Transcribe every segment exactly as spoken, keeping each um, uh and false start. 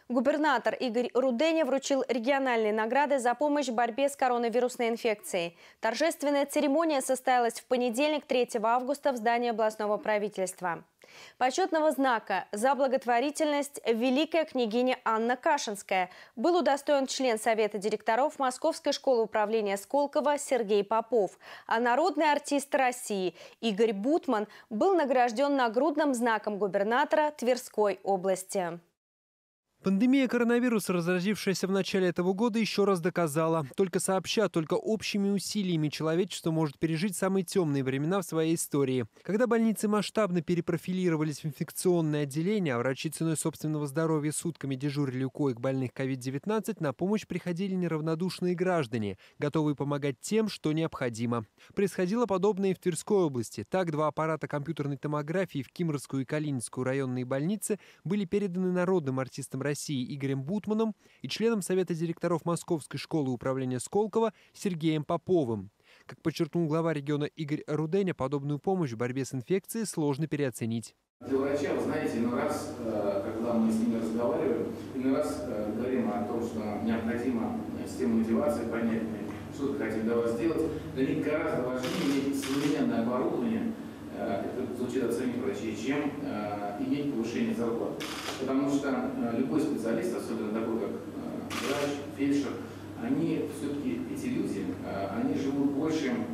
Губернатор Игорь Руденя вручил региональные награды за помощь в борьбе с коронавирусной инфекцией. Торжественная церемония состоялась в понедельник, третьего августа, в здании областного правительства. Почетного знака «За благотворительность» великая княгиня Анна Кашинская был удостоен член Совета директоров Московской школы управления Сколково Сергей Попов, а народный артист России Игорь Бутман был награжден нагрудным знаком губернатора Тверской области. Пандемия коронавируса, разразившаяся в начале этого года, еще раз доказала: только сообща, только общими усилиями человечество может пережить самые темные времена в своей истории. Когда больницы масштабно перепрофилировались в инфекционные отделения, а врачи ценой собственного здоровья сутками дежурили у коек больных ковид девятнадцать, на помощь приходили неравнодушные граждане, готовые помогать тем, что необходимо. Происходило подобное и в Тверской области. Так, два аппарата компьютерной томографии в Кимрскую и Калининскую районные больницы были переданы народным артистам России России Игорем Бутманом и членом Совета директоров Московской школы управления Сколково Сергеем Поповым. Как подчеркнул глава региона Игорь Руденя, подобную помощь в борьбе с инфекцией сложно переоценить. Для врача, вы знаете, иной раз, когда мы с ними разговариваем, иной раз говорим о том, что необходима система мотивации понятная, что мы хотим для вас сделать. Для них гораздо важнее иметь современное оборудование, это звучит от самих врачей, чем иметь повышение зарплаты. Потому что любой специалист, особенно такой как врач, фельдшер, они все-таки, эти люди, они живут большим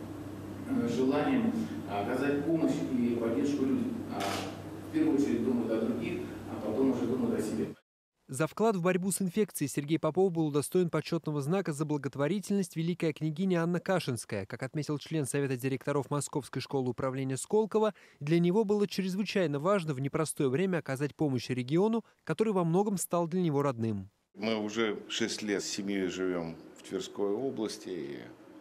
желанием оказать помощь и поддержку людям. В первую очередь думают о других, а потом уже думают о себе. За вклад в борьбу с инфекцией Сергей Попов был удостоен почетного знака «За благотворительность» великая княгиня Анна Кашинская. Как отметил член Совета директоров Московской школы управления Сколково, для него было чрезвычайно важно в непростое время оказать помощь региону, который во многом стал для него родным. Мы уже шесть лет с семьей живем в Тверской области, и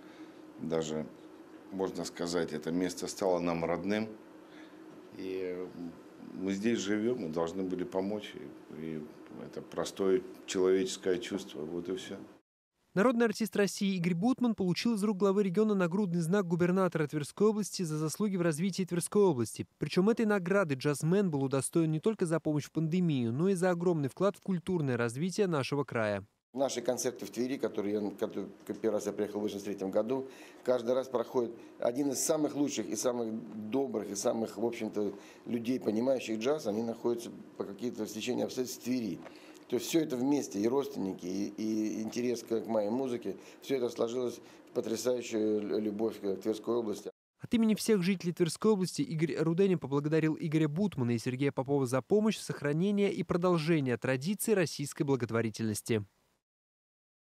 даже, можно сказать, это место стало нам родным. И мы здесь живем, мы должны были помочь, и это простое человеческое чувство, вот и все. Народный артист России Игорь Бутман получил из рук главы региона нагрудный знак губернатора Тверской области за заслуги в развитии Тверской области. Причем этой награды джазмен был удостоен не только за помощь в пандемию, но и за огромный вклад в культурное развитие нашего края. Наши концерты в Твери, которые я который, первый раз я приехал в две тысячи восемьдесят третьем году, каждый раз проходит один из самых лучших и самых добрых, и самых, в общем-то, людей, понимающих джаз, они находятся по каким-то стечениям обстоятельств в Твери. То есть все это вместе, и родственники, и, и интерес к моей музыке, все это сложилось в потрясающую любовь к Тверской области. От имени всех жителей Тверской области Игорь Руденя поблагодарил Игоря Бутмана и Сергея Попова за помощь в сохранении и продолжении традиций российской благотворительности.